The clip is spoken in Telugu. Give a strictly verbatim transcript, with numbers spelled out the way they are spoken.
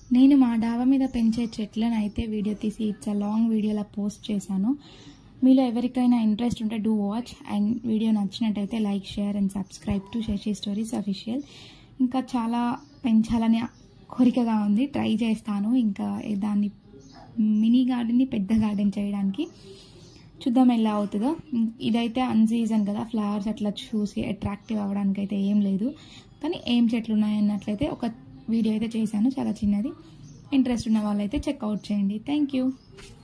నేను మా డాబా మీద పెంచే చెట్లను అయితే వీడియో తీసి ఇట్స్ అ లాంగ్ వీడియోలా పోస్ట్ చేశాను. మీలో ఎవరికైనా ఇంట్రెస్ట్ ఉంటే డూ వాచ్. అండ్ వీడియో నచ్చినట్టయితే like, share and subscribe to Shashi stories official. ఇంకా చాలా పెంచాలని కోరికగా ఉంది, ట్రై చేస్తాను. ఇంకా దాన్ని మినీ గార్డెన్ని పెద్ద గార్డెన్ చేయడానికి చూద్దాం ఎలా అవుతుందో. ఇదైతే అన్ సీజన్ కదా, ఫ్లవర్స్ అట్లా చూసి అట్రాక్టివ్ అవ్వడానికి అయితే ఏం లేదు. కానీ ఏం చెట్లు ఉన్నాయన్నట్లయితే ఒక వీడియో అయితే చేశాను, చాలా చిన్నది. ఇంట్రెస్ట్ ఉన్న వాళ్ళైతే చెక్అవుట్ చేయండి. Thank you.